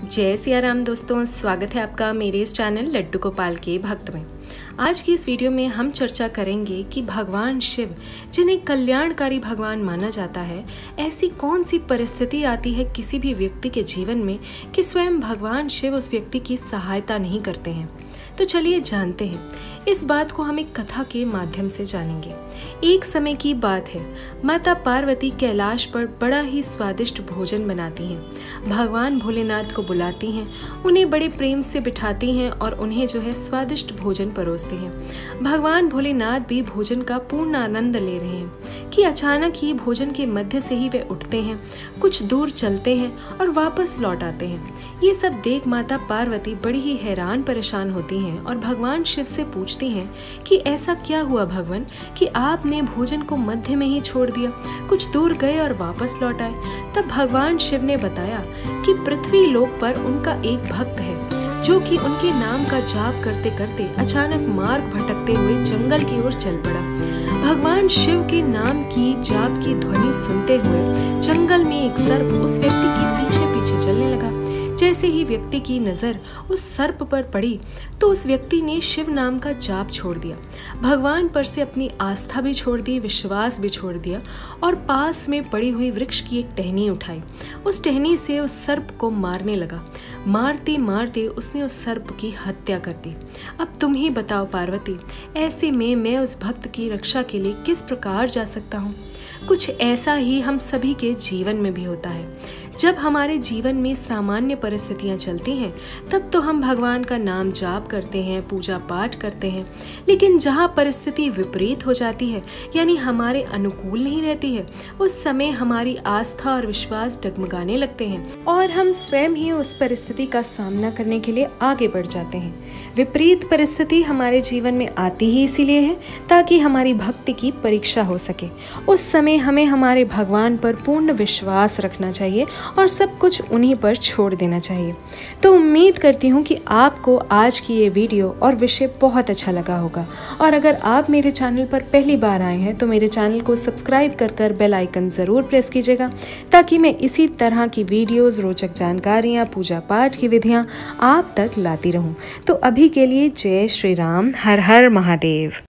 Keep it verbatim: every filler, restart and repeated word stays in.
जय सिया राम दोस्तों, स्वागत है आपका मेरे इस चैनल लड्डू गोपाल के भक्त में। आज की इस वीडियो में हम चर्चा करेंगे कि भगवान शिव, जिन्हें कल्याणकारी भगवान माना जाता है, ऐसी कौन सी परिस्थिति आती है किसी भी व्यक्ति के जीवन में कि स्वयं भगवान शिव उस व्यक्ति की सहायता नहीं करते हैं। तो चलिए जानते हैं। इस बात को हम एक कथा के माध्यम से जानेंगे। एक समय की बात है, माता पार्वती कैलाश पर बड़ा ही स्वादिष्ट भोजन बनाती हैं। भगवान भोलेनाथ को बुलाती हैं, उन्हें बड़े प्रेम से बिठाती हैं और उन्हें जो है स्वादिष्ट भोजन परोसती हैं। भगवान भोलेनाथ भी भोजन का पूर्ण आनंद ले रहे हैं कि अचानक ही भोजन के मध्य से ही वे उठते हैं, कुछ दूर चलते हैं और वापस लौट आते हैं। ये सब देख माता पार्वती बड़ी ही हैरान परेशान होती हैं और भगवान शिव से पूछती हैं कि ऐसा क्या हुआ भगवान कि आपने भोजन को मध्य में ही छोड़ दिया, कुछ दूर गए और वापस लौट आए। तब भगवान शिव ने बताया कि पृथ्वी लोक पर उनका एक भक्त है जो कि उनके नाम का जाप करते करते अचानक मार्ग भटकते हुए जंगल की ओर चल पड़ा। भगवान शिव के नाम की जाप की ध्वनि सुनते हुए जंगल में एक सर्प उस व्यक्ति के पीछे पीछे चलने लगा। जैसे ही व्यक्ति की नजर उस सर्प पर पड़ी तो उस व्यक्ति ने शिव नाम का जाप छोड़ दिया, भगवान पर से अपनी आस्था भी छोड़ दी, विश्वास भी छोड़ दिया और पास में पड़ी हुई वृक्ष की एक टहनी उठाई। उस टहनी से उस सर्प को मारने लगा। मारते मारते उसने उस सर्प की हत्या कर दी। अब तुम ही बताओ पार्वती, ऐसे में मैं उस भक्त की रक्षा के लिए किस प्रकार जा सकता हूँ। कुछ ऐसा ही हम सभी के जीवन में भी होता है। जब हमारे जीवन में सामान्य परिस्थितियां चलती हैं तब तो हम भगवान का नाम जाप करते हैं, पूजा पाठ करते हैं, लेकिन जहां परिस्थिति विपरीत हो जाती है यानी हमारे अनुकूल नहीं रहती है, उस समय हमारी आस्था और विश्वास डगमगाने लगते हैं और हम स्वयं ही उस परिस्थिति का सामना करने के लिए आगे बढ़ जाते हैं। विपरीत परिस्थिति हमारे जीवन में आती ही इसीलिए है ताकि हमारी भक्ति की परीक्षा हो सके। उस समय हमें हमारे भगवान पर पूर्ण विश्वास रखना चाहिए और सब कुछ उन्हीं पर छोड़ देना चाहिए। तो उम्मीद करती हूँ कि आपको आज की ये वीडियो और विषय बहुत अच्छा लगा होगा और अगर आप मेरे चैनल पर पहली बार आए हैं तो मेरे चैनल को सब्सक्राइब कर कर बेल आइकन ज़रूर प्रेस कीजिएगा ताकि मैं इसी तरह की वीडियोज़, रोचक जानकारियाँ, पूजा पाठ की विधियाँ आप तक लाती रहूँ। तो अभी के लिए जय श्री राम, हर हर महादेव।